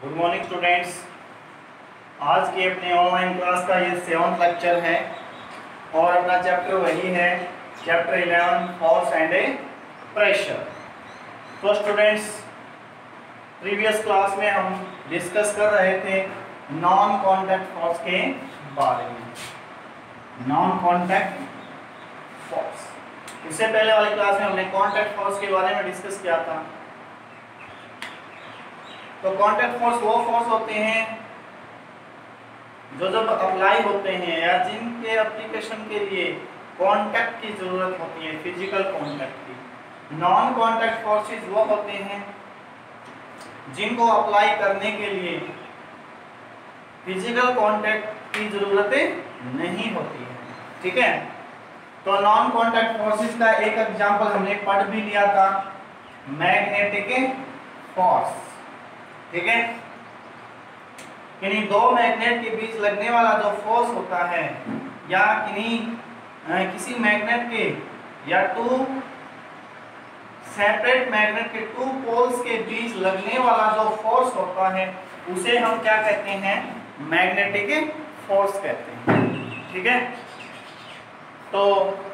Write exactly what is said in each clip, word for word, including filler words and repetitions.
Good morning students. आज के अपने ऑनलाइन क्लास का ये सेवन्थ लेक्चर है और अपना चैप्टर वही है, chapter eleven, force and a pressure. तो स्टूडेंट्स, प्रीवियस क्लास में हम डिस्कस कर रहे थे नॉन कॉन्टैक्ट फोर्स के बारे में। नॉन कॉन्टैक्ट फोर्स, इससे पहले वाली क्लास में हमने कॉन्टैक्ट फोर्स के बारे में डिस्कस किया था। तो कॉन्टैक्ट फोर्स वो फोर्स होते हैं जो जब अप्लाई होते हैं या जिनके एप्लीकेशन के लिए कांटेक्ट की जरूरत होती है, फिजिकल कांटेक्ट की। नॉन कांटेक्ट फोर्सेस वो होते हैं जिनको अप्लाई करने के लिए फिजिकल कांटेक्ट की जरूरतें नहीं होती है। ठीक है, तो नॉन कांटेक्ट फोर्सेस का एक एग्जांपल हमने पढ़ भी लिया था, मैग्नेटिक फोर्स। ठीक है, किन्हीं दो मैग्नेट के बीच लगने वाला जो फोर्स होता है या किन्हीं किसी मैग्नेट के या टू सेपरेट मैग्नेट के टू पोल्स के बीच लगने वाला जो फोर्स होता है उसे हम क्या कहते हैं? मैग्नेटिक फोर्स कहते हैं। ठीक है, तो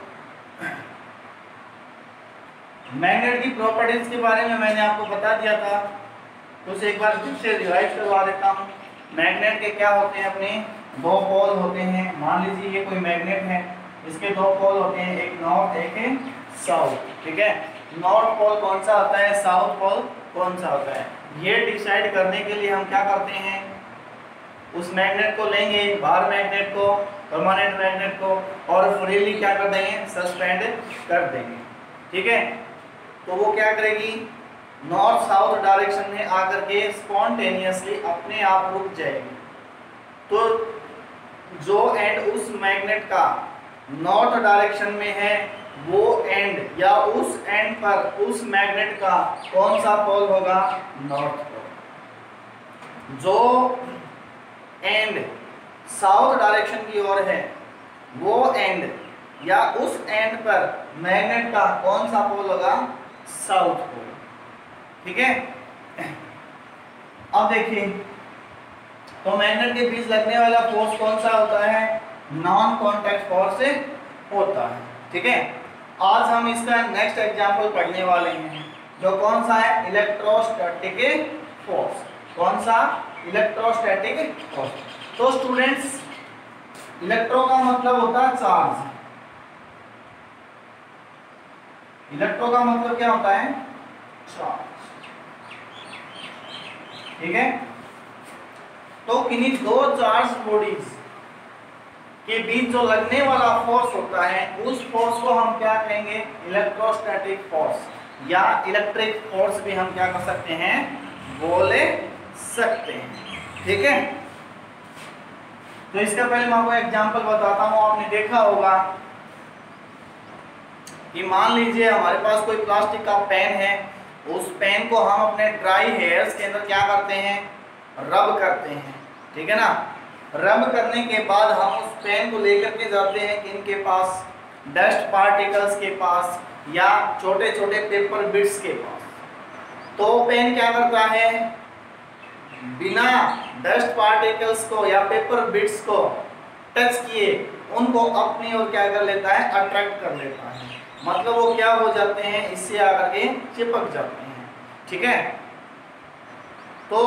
मैग्नेट की प्रॉपर्टीज के बारे में मैंने आपको बता दिया था, तो उसे एक बार फिर से रिवाइज करवा देता हूँ। मैग्नेट के क्या होते हैं? अपने दो पोल होते हैं। मान लीजिए ये कोई मैग्नेट है, इसके दो पोल होते हैं, एक नॉर्थ एक साउथ। ठीक है, नॉर्थ पोल कौन सा होता है, साउथ पोल कौन सा होता है, ये डिसाइड करने के लिए हम क्या करते हैं? उस मैग्नेट को लेंगे, बाहर मैग्नेट को, परमानेंट मैग्नेट को, और फ्रीली क्या कर देंगे? सस्पेंड कर देंगे। ठीक है, तो वो क्या करेगी? नॉर्थ साउथ डायरेक्शन में आकर के स्पॉन्टेनियसली अपने आप रुक जाएगी। तो जो एंड उस मैग्नेट का नॉर्थ डायरेक्शन में है वो एंड या उस एंड पर उस मैग्नेट का कौन सा पोल होगा? North pole. जो एंड साउथ डायरेक्शन की ओर है वो एंड या उस एंड पर मैग्नेट का कौन सा पोल होगा? South pole. ठीक है, अब देखिए, तो मैग्नेट के बीच लगने वाला फोर्स कौन सा होता है? नॉन कांटेक्ट फोर्स होता है। ठीक है, आज हम इसका नेक्स्ट एग्जांपल पढ़ने वाले हैं, जो कौन सा है? Electrostatic force. कौन सा? Electrostatic force. तो स्टूडेंट्स, इलेक्ट्रो का मतलब होता है चार्ज। इलेक्ट्रो का मतलब क्या होता है? चार्ज। ठीक है, तो किन्हीं दो चार्ज बॉडीज के बीच जो लगने वाला फोर्स होता है उस फोर्स को हम क्या कहेंगे? इलेक्ट्रोस्टैटिक फोर्स, या इलेक्ट्रिक फोर्स भी हम क्या कर सकते हैं? बोल सकते हैं। ठीक है, तो इसका पहले मैं आपको एग्जांपल बताता हूं। आपने देखा होगा कि मान लीजिए हमारे पास कोई प्लास्टिक का पेन है, उस पेन को हम अपने ड्राई हेयर्स के अंदर क्या करते हैं? रब करते हैं। ठीक है ना, रब करने के बाद हम उस पेन को लेकर के जाते हैं इनके पास, डस्ट पार्टिकल्स के पास या छोटे छोटे पेपर बिट्स के पास। तो पेन क्या करता है? बिना डस्ट पार्टिकल्स को या पेपर बिट्स को टच किए उनको अपनी ओर क्या कर लेता है? अट्रैक्ट कर लेता है। मतलब वो क्या हो जाते हैं? इससे आकर के चिपक जाते हैं। ठीक है, तो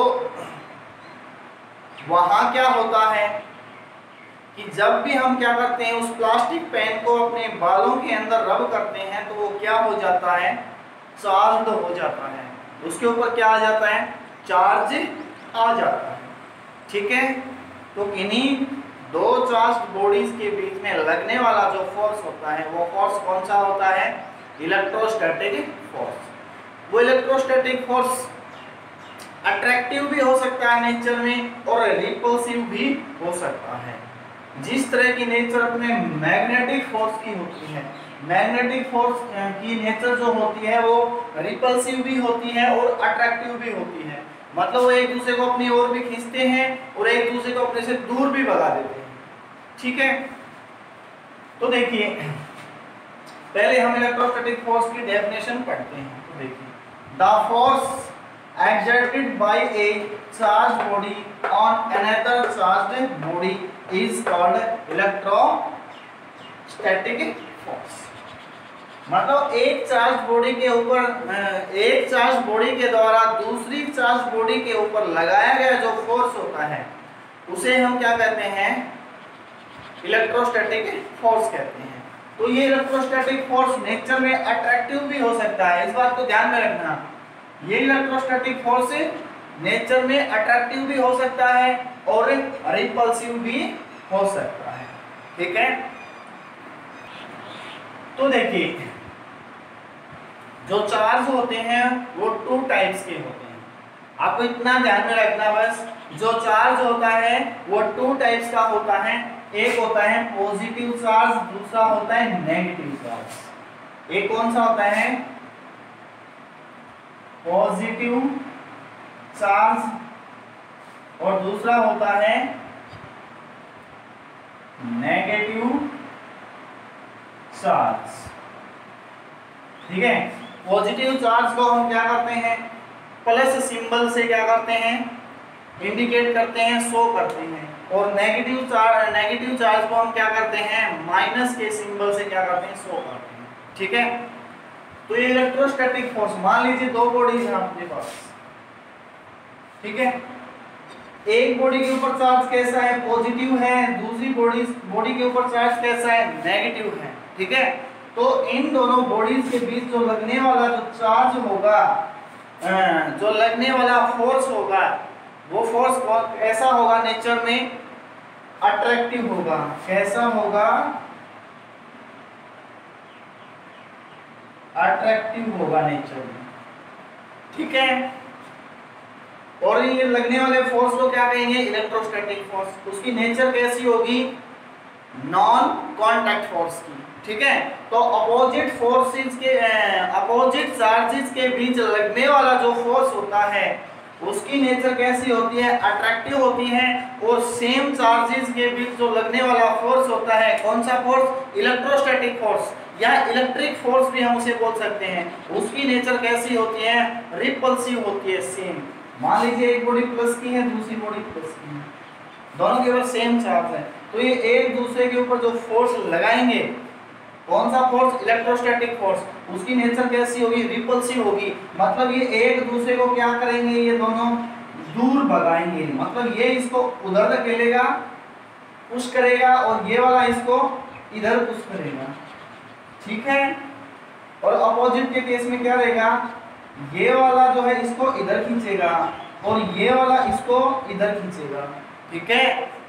वहां क्या होता है कि जब भी हम क्या करते हैं, उस प्लास्टिक पेन को अपने बालों के अंदर रब करते हैं, तो वो क्या हो जाता है? चार्ज हो जाता है। उसके ऊपर क्या आ जाता है? चार्ज आ जाता है। ठीक है, तो इन्हीं दो चार्ज बॉडीज के बीच में लगने वाला जो फोर्स होता है वो फोर्स कौन सा होता है? Electrostatic force. वो इलेक्ट्रोस्टैटिक फोर्स अट्रैक्टिव भी हो सकता है नेचर में और रिपल्सिव भी हो सकता है। जिस तरह की नेचर अपने मैग्नेटिक फोर्स की होती है, मैग्नेटिक फोर्स की नेचर जो होती है वो रिपल्सिव भी होती है और अट्रैक्टिव भी होती है। मतलब वो एक दूसरे को अपनी ओर भी खींचते हैं और एक दूसरे को अपने से दूर भी भगा देते हैं। ठीक है, तो देखिए, पहले हम इलेक्ट्रोस्टैटिक फोर्स की डेफिनेशन पढ़ते हैं। तो देखिए, the force exerted by a charged body on another charged body is called electrostatic force। मतलब एक चार्ज बॉडी के ऊपर एक चार्ज बॉडी के द्वारा दूसरी चार्ज बॉडी के ऊपर लगाया गया जो फोर्स होता है उसे हम क्या कहते हैं, इलेक्ट्रोस्टैटिक फोर्स कहते हैं। तो ये इलेक्ट्रोस्टैटिक फोर्स नेचर में अट्रैक्टिव भी हो सकता है, इस बात को ध्यान में रखना। ये इलेक्ट्रोस्टैटिक फोर्स नेचर में अट्रैक्टिव भी हो सकता है और रिपल्सिव भी हो सकता है, ठीक है। तो देखिए जो चार्ज होते हैं वो टू टाइप्स के होते हैं, आपको इतना ध्यान में रखना बस। जो चार्ज होता है वो टू टाइप्स का होता है, एक होता है पॉजिटिव चार्ज, दूसरा होता है नेगेटिव चार्ज। एक कौन सा होता है, पॉजिटिव चार्ज, और दूसरा होता है नेगेटिव चार्ज, ठीक है। पॉजिटिव चार्ज को हम क्या करते हैं, प्लस सिंबल से क्या करते हैं, इंडिकेट करते हैं, शो करते हैं। और नेगेटिव चार्ज नेगेटिव चार्ज को हम क्या करते हैं, माइनस के सिंबल से क्या करते हैं, शो करते हैं, ठीक है। तो ये इलेक्ट्रोस्टैटिक फोर्स, मान लीजिए दो बॉडीज हैं आपके पास, ठीक है। एक बॉडी के ऊपर चार्ज कैसा है, पॉजिटिव है, दूसरी बॉडी बॉडी के ऊपर चार्ज कैसा है, नेगेटिव है, ठीक है। तो इन दोनों बॉडीज के बीच जो लगने वाला जो चार्ज होगा, जो लगने वाला फोर्स होगा, वो फोर्स ऐसा होगा नेचर में अट्रैक्टिव होगा। कैसा होगा, अट्रैक्टिव होगा नेचर में, ठीक है। और ये लगने वाले फोर्स को क्या कहेंगे, इलेक्ट्रोस्टैटिक फोर्स। उसकी नेचर कैसी होगी, नॉन कांटेक्ट फोर्स की, ठीक है। तो अपोजिट फोर्सेस के अपोजिट चार्जेस के बीच लगने वाला जो फोर्स होता है उसकी नेचर कैसी होती है, अट्रैक्टिव होती है। और सेम चार्जेस के बीच जो लगने वाला फोर्स होता है, कौन सा फोर्स, इलेक्ट्रोस्टैटिक फोर्स या इलेक्ट्रिक फोर्स भी हम उसे बोल सकते हैं, उसकी नेचर कैसी होती है, रिपल्सिव होती है, सेम। मान लीजिए एक बॉडी प्लस की है, दूसरी बॉडी प्लस की है, दोनों के ऊपर सेम चार्ज है, तो ये एक दूसरे के ऊपर जो फोर्स लगाएंगे, कौन सा फोर्स, इलेक्ट्रोस्टैटिक फोर्स, उसकी नेचर कैसी होगी, रिपल्सिव होगी। मतलब ये एक दूसरे को क्या करेंगे, ये दोनों दूर भगाएंगे। मतलब ये इसको उधर धकेलेगा, पुश करेगा, और ये वाला इसको इधर पुश करेगा, ठीक है। और अपोजिट के केस में क्या रहेगा, ये वाला जो है इसको इधर खींचेगा और ये वाला इसको इधर खींचेगा, ठीक है।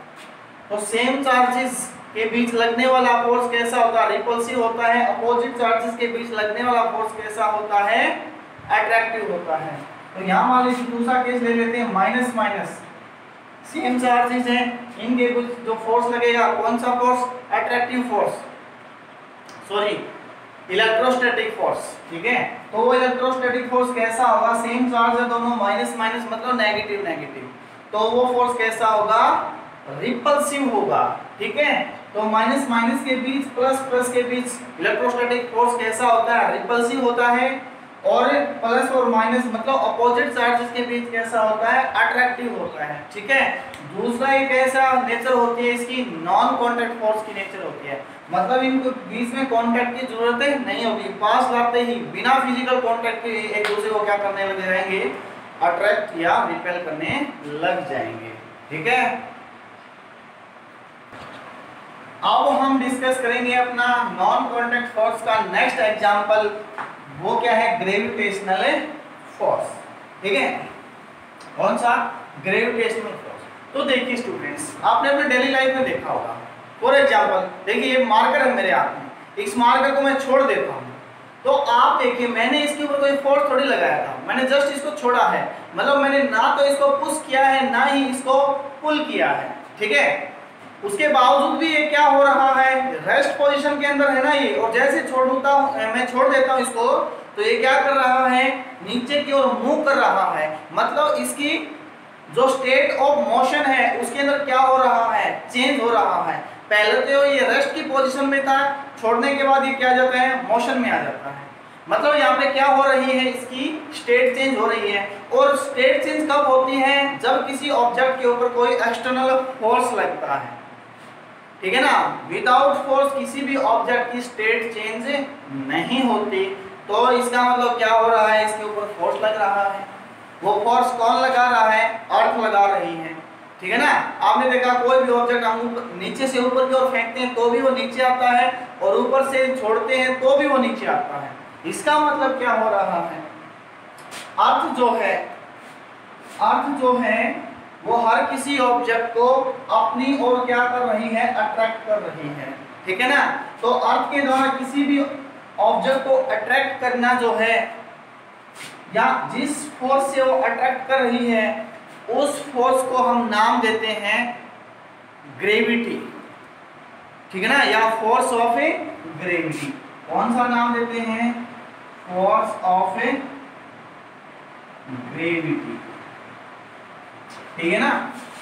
तो सेम चार्जेस के बीच लगने वाला फोर्स कैसा होता है, रिपल्सिव होता है। अपोजिट चार्जेस के बीच लगने वाला फोर्स कैसा होता है, अट्रैक्टिव होता है। तो यहाँ मान लीजिए दूसरा केस ले लेते हैं, माइनस माइनस, सेम चार्जेस हैं, इनके कुछ जो फोर्स लगेगा, कौन सा force, attractive force, sorry electrostatic force, ठीक है। तो वो इलेक्ट्रोस्टैटिक फोर्स कैसा होगा, सेम चार्ज है दोनों, माइनस माइनस मतलब नेगेटिव नेगेटिव, तो वो फोर्स कैसा होगा, रिपल्सिव होगा, ठीक है। तो माइनस माइनस के बीच, प्लस प्लस के बीच इलेक्ट्रोस्टैटिक फोर्स कैसा होता है, रिपल्सिव होता है। और प्लस और माइनस मतलब अपोजिट चार्जेस के बीच कैसा होता है, अट्रैक्टिव होता है, ठीक है। दूसरा एक ऐसा नेचर होती है इसकी, नॉन कांटेक्ट फोर्स की नेचर होती है। मतलब इनको बीच में कांटेक्ट की जरूरत नहीं होगी, पास लाते ही बिना फिजिकल कांटेक्ट के एक दूसरे को क्या करने लग जाएंगे, अट्रैक्ट या रिपेल करने लग जाएंगे, ठीक है। अब हम डिस्कस करेंगे अपना नॉन कांटेक्ट फोर्स का नेक्स्ट एग्जांपल, वो क्या है, ग्रेविटेशनल फोर्स, ठीक है। कौन सा, ग्रेविटेशनल फोर्स। तो देखिए स्टूडेंट्स, आपने अपने डेली लाइफ में देखा होगा, फॉर एग्जांपल देखिए ये मार्कर है मेरे हाथ में, इस मार्कर को मैं छोड़ देता हूँ, तो आप देखिए मैंने इसके ऊपर कोई फोर्स थोड़ी लगाया था, मैंने जस्ट इसको छोड़ा है। मतलब मैंने ना तो इसको पुश किया है, ना ही इसको पुल किया है, ठीक है। उसके बावजूद भी ये क्या हो रहा है, रेस्ट पोजीशन के अंदर है ना ये, और जैसे छोड़ता हूँ मैं छोड़ देता हूँ इसको, तो ये क्या कर रहा है, नीचे की ओर मूव कर रहा है। मतलब इसकी जो स्टेट ऑफ मोशन है उसके अंदर क्या हो रहा है, चेंज हो रहा है। पहले तो ये रेस्ट की पोजीशन में था, छोड़ने के बाद ये क्या जाता है, मोशन में आ जाता है। मतलब यहाँ पे क्या हो रही है, इसकी स्टेट चेंज हो रही है। और स्टेट चेंज कब होती है, जब किसी ऑब्जेक्ट के ऊपर कोई एक्सटर्नल फोर्स लगता है, ठीक है ना। विदाउट फोर्स किसी भी ऑब्जेक्ट की स्टेट चेंज नहीं होती। तो इसका मतलब क्या हो रहा है, इसके ऊपर फोर्स लग रहा है। वो फोर्स कौन लगा रहा है, अर्थ लगा रही है, ठीक है ना। आपने देखा कोई भी ऑब्जेक्ट हम नीचे से ऊपर की ओर फेंकते हैं तो भी वो नीचे आता है, और ऊपर से छोड़ते हैं तो भी वो नीचे आता है। इसका मतलब क्या हो रहा है, अर्थ जो है अर्थ जो है वो हर किसी ऑब्जेक्ट को अपनी ओर क्या कर रही है, अट्रैक्ट कर रही है, ठीक है ना। तो अर्थ के द्वारा किसी भी ऑब्जेक्ट को अट्रैक्ट करना जो है, या जिस फोर्स से वो अट्रैक्ट कर रही है उस फोर्स को हम नाम देते हैं ग्रेविटी, ठीक है ना, या फोर्स ऑफ ए ग्रेविटी। कौन सा नाम देते हैं, फोर्स ऑफ ए ग्रेविटी, ठीक है ना।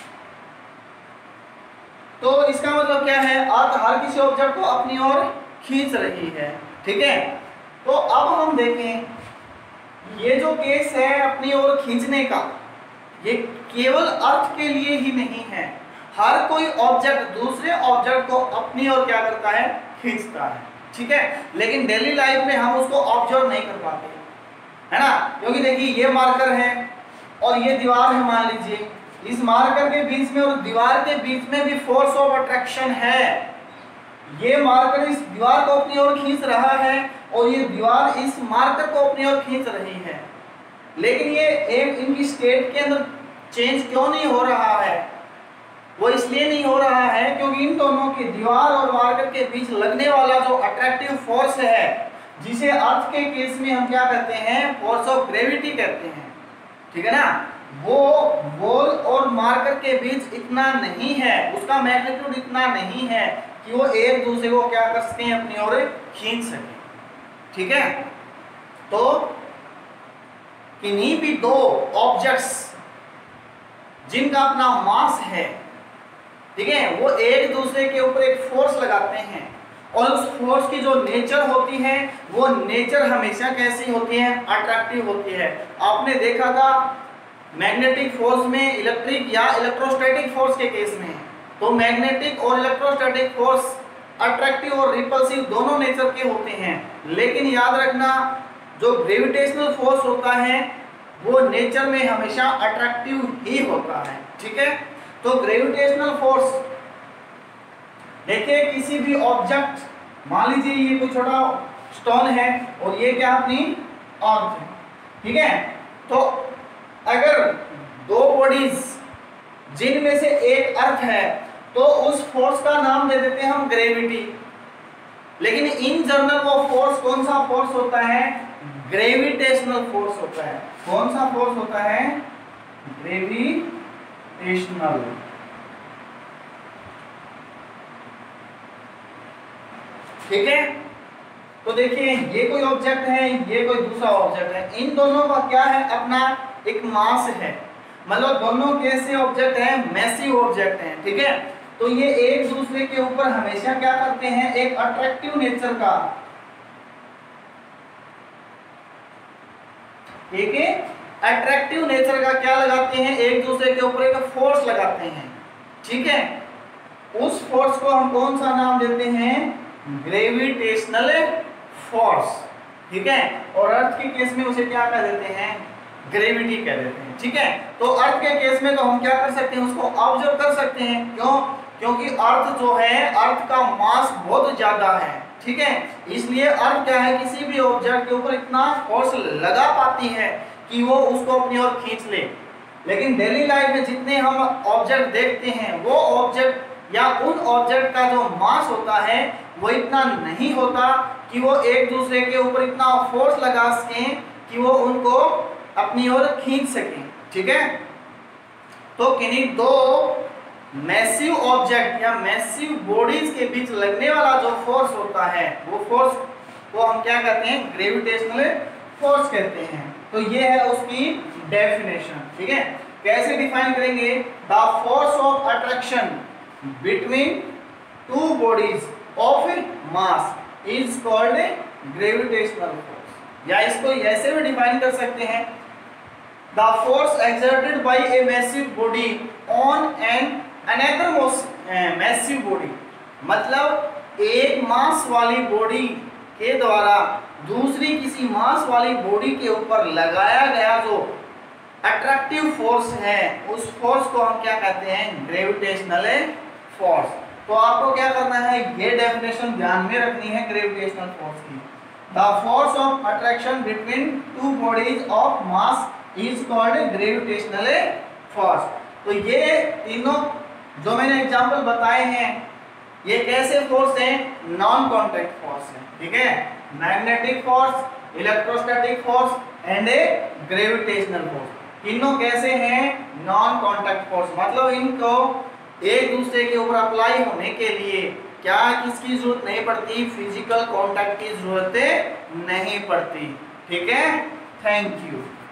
तो इसका मतलब क्या है, अर्थ हर किसी ऑब्जेक्ट को अपनी ओर खींच रही है, ठीक है। तो अब हम देखें, ये जो केस है अपनी ओर खींचने का, ये केवल अर्थ के लिए ही नहीं है। हर कोई ऑब्जेक्ट दूसरे ऑब्जेक्ट को अपनी ओर क्या करता है, खींचता है, ठीक है। लेकिन डेली लाइफ में हम उसको ऑब्जर्व नहीं कर पाते, है ना। क्योंकि देखिए ये मार्कर है और ये दीवार है, मान लीजिए इस मार्कर के बीच में और दीवार के बीच में भी फोर्स ऑफ अट्रैक्शन है। ये मार्कर इस दीवार को अपनी ओर खींच रहा है और ये दीवार इस मार्कर को अपनी ओर खींच रही है। लेकिन ये एक इनकी स्टेट के अंदर चेंज क्यों नहीं हो रहा है, वो इसलिए नहीं हो रहा है क्योंकि इन दोनों की दीवार और मार्कर के बीच लगने वाला जो अट्रैक्टिव फोर्स है, जिसे अर्थ के केस में हम क्या कहते हैं, फोर्स ऑफ ग्रेविटी कहते हैं, ठीक है ना, वो बॉल और मार्कर के बीच इतना नहीं है, उसका मैग्नीट्यूड इतना नहीं है कि वो एक दूसरे को क्या कर सकें, अपनी ओर खींच सकें, ठीक है। तो किन्हीं भी दो ऑब्जेक्ट्स जिनका अपना मास है, ठीक है, वो एक दूसरे के ऊपर एक फोर्स लगाते हैं और उस फोर्स की जो नेचर होती है वो नेचर हमेशा कैसी होती है, अट्रैक्टिव होती है। आपने देखा था मैग्नेटिक फोर्स में इलेक्ट्रिक या इलेक्ट्रोस्टैटिक फोर्स के केस में, तो मैग्नेटिक और इलेक्ट्रोस्टैटिक फोर्स अट्रैक्टिव और रिपल्सिव दोनों नेचर के होते हैं। लेकिन याद रखना, जो ग्रेविटेशनल फोर्स होता है वो नेचर में हमेशा अट्रैक्टिव ही होता है, ठीक है। तो ग्रेविटेशनल फोर्स, देखिए किसी भी ऑब्जेक्ट, मान लीजिए ये कोई छोटा स्टोन है और ये क्या अपनी अर्थ है, ठीक है। तो अगर दो बॉडीज जिनमें से एक अर्थ है तो उस फोर्स का नाम दे देते हैं हम ग्रेविटी। लेकिन इन जनरल वो फोर्स कौन सा फोर्स होता है, ग्रेविटेशनल फोर्स होता है। कौन सा फोर्स होता है, ग्रेविटेशनल। ठीक है, तो देखिए ये कोई ऑब्जेक्ट है, ये कोई दूसरा ऑब्जेक्ट है, इन दोनों का क्या है, अपना एक मास है, मतलब दोनों कैसे ऑब्जेक्ट हैं, मैसिव ऑब्जेक्ट हैं, ठीक है। तो ये एक दूसरे के ऊपर हमेशा क्या करते हैं, एक अट्रैक्टिव नेचर का, एक अट्रैक्टिव नेचर का क्या लगाते हैं, एक दूसरे के ऊपर एक फोर्स लगाते हैं, ठीक है। उस फोर्स को हम कौन सा नाम देते हैं, ग्रेविटेशनल फोर्स, ठीक है। और अर्थ के केस में उसे क्या कह देते हैं, ग्रेविटी कह देते हैं, ठीक है। तो अर्थ के केस में तो हम क्या कर सकते हैं, उसको ऑब्जर्व कर सकते हैं, क्यों, क्योंकि अर्थ जो है, अर्थ का मास बहुत ज्यादा है, ठीक है। इसलिए अर्थ क्या है, किसी भी ऑब्जेक्ट के ऊपर इतना फोर्स लगा पाती है कि वो उसको अपनी ओर खींच ले। लेकिन डेली लाइफ में जितने हम ऑब्जेक्ट देखते हैं, वो ऑब्जेक्ट या उन ऑब्जेक्ट का जो मास होता है वो इतना नहीं होता कि वो एक दूसरे के ऊपर इतना फोर्स लगा सकें कि वो उनको अपनी ओर खींच सकें, ठीक है। तो किन्हीं दो मैसिव ऑब्जेक्ट या मैसिव बॉडीज के बीच लगने वाला जो फोर्स होता है, वो फोर्स को हम क्या कहते हैं, ग्रेविटेशनल फोर्स कहते हैं। तो ये है उसकी डेफिनेशन, ठीक है। कैसे डिफाइन करेंगे, the force of attraction between two bodies of mass is called gravitational force. या इसको ऐसे भी डिफाइन कर सकते हैं, the force exerted by a massive body on an another massive body, मतलब एक मास वाली बॉडी के द्वारा दूसरी किसी मास वाली बॉडी के ऊपर लगाया गया जो अट्रैक्टिव फोर्स है, उस फोर्स को हम क्या कहते हैं, ग्रेविटेशनल फोर्स। तो आपको क्या करना है, ये डेफिनेशन ध्यान में रखनी है ग्रेविटेशनल फोर्स की। The force of attraction between two bodies of mass is called gravitational force. तो ये तीनों जो मैंने एग्जांपल बताए हैं, ये कैसे फोर्स हैं, नॉन कांटेक्ट फोर्स है, ठीक है, magnetic force, electrostatic force and a gravitational force. तीनों कैसे हैं, नॉन कांटेक्ट फोर्स, मतलब इनको एक दूसरे के ऊपर अप्लाई होने के लिए क्या किसकी जरूरत नहीं पड़ती, फिजिकल कांटेक्ट की जरूरत नहीं पड़ती, ठीक है। Thank you.